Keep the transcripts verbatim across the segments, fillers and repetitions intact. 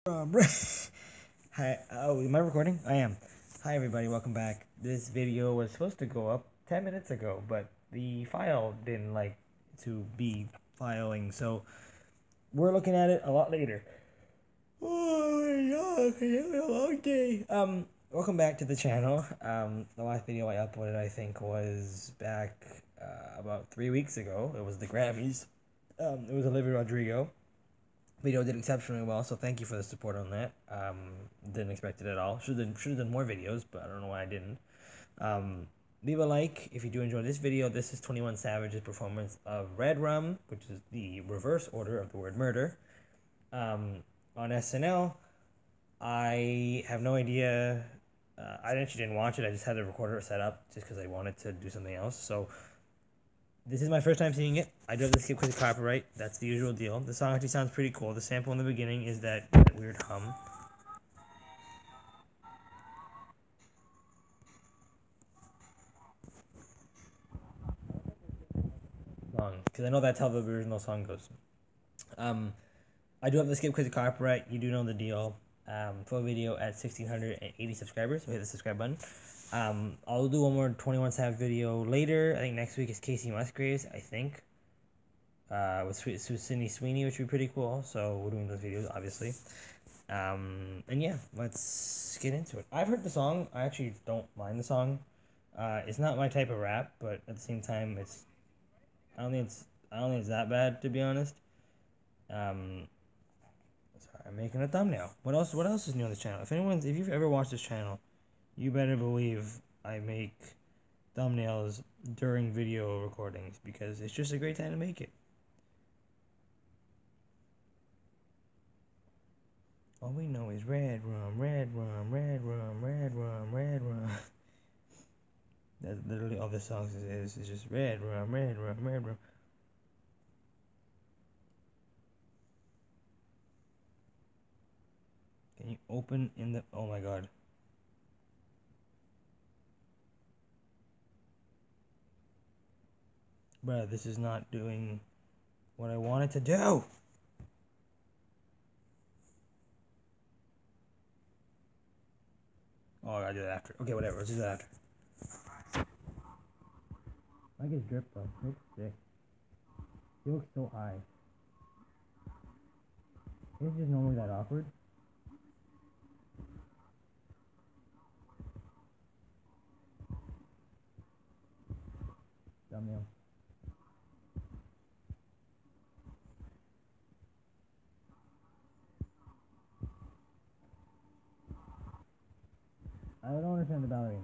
Um, Hi, oh, am I recording? I am. Hi, everybody, welcome back. This video was supposed to go up ten minutes ago, but the file didn't like to be filing, so we're looking at it a lot later. Oh my god, it's been a long day. Um, welcome back to the channel. Um, the last video I uploaded, I think, was back uh, about three weeks ago. It was the Grammys. Um, it was Olivia Rodrigo. Video did exceptionally well, so thank you for the support on that. Um, didn't expect it at all. Should have done, should have done more videos, but I don't know why I didn't. Um, leave a like if you do enjoy this video. This is twenty-one Savage's performance of Red Rum, which is the reverse order of the word murder, um, on S N L. I have no idea. Uh, I actually didn't watch it. I just had the recorder set up just because I wanted to do something else. So this is my first time seeing it. I do have to skip because of copyright. That's the usual deal. The song actually sounds pretty cool. The sample in the beginning is that, that weird hum. Song, because I know that's how the original song goes. Um, I do have to skip because of copyright. You do know the deal. Um, full video at one thousand six hundred eighty subscribers. So hit the subscribe button. Um, I'll do one more twenty-one Savage video later. I think next week is Casey Musgraves, I think. Uh, with Sydney Sweeney, which would be pretty cool. So we're doing those videos, obviously. Um, and yeah, let's get into it. I've heard the song. I actually don't mind the song. Uh, it's not my type of rap, but at the same time, it's. I don't think it's. I don't think it's that bad, to be honest. Um, sorry, I'm making a thumbnail. What else? What else is new on this channel? If anyone's, if you've ever watched this channel, you better believe I make thumbnails during video recordings because it's just a great time to make it. All we know is red rum, red rum, red rum, red rum, red rum. That's literally all the songs is. It's just red rum, red rum, red rum. Can you open in the... Oh my god. Bruh, this is not doing what I want it to do. Oh, I gotta do that after. Okay, whatever. Let's do that after. I get drip, bro. He looks sick. He looks so high. Is just normally that awkward? Thumbnail. I don't understand the ballerina.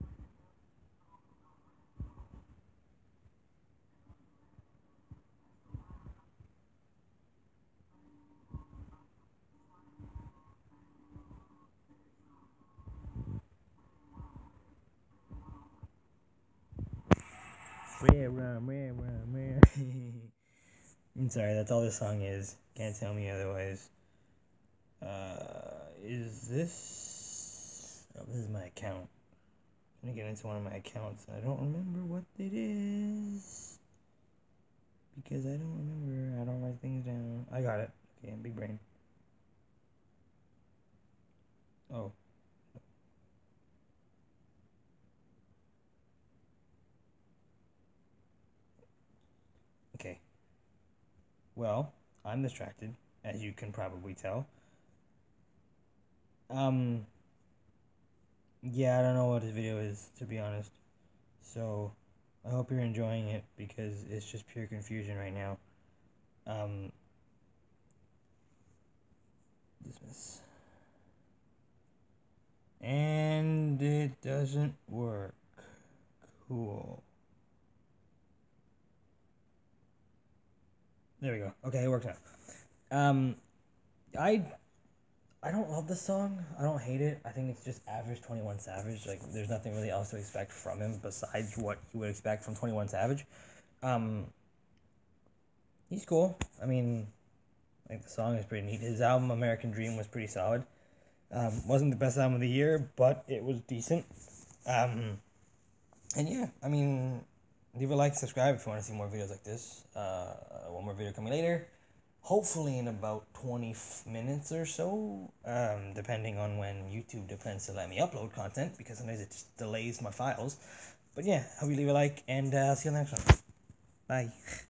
Red rum, red rum, red. I'm sorry, that's all this song is. Can't tell me otherwise. Uh, is this... Oh, this is my account. I'm gonna get into one of my accounts. I don't remember what it is. Because I don't remember. I don't write things down. I got it. Okay, big brain. Oh. Okay. Well, I'm distracted, as you can probably tell. Um, yeah, I don't know what this video is, to be honest. So, I hope you're enjoying it, because it's just pure confusion right now. Um, dismiss. And it doesn't work. Cool. There we go. Okay, it works now. Um, I I don't love this song. I don't hate it. I think it's just average twenty-one Savage. Like, there's nothing really else to expect from him besides what you would expect from twenty-one Savage. Um, he's cool. I mean, like, the song is pretty neat. His album, American Dream, was pretty solid. Um, wasn't the best album of the year, but it was decent. Um, and yeah, I mean, leave a like, subscribe if you want to see more videos like this. Uh, one more video coming later. hopefully in about twenty minutes or so, um, depending on when YouTube depends to let me upload content, because sometimes it just delays my files. But yeah, hope you leave a like, and uh, see you on the next one. Bye.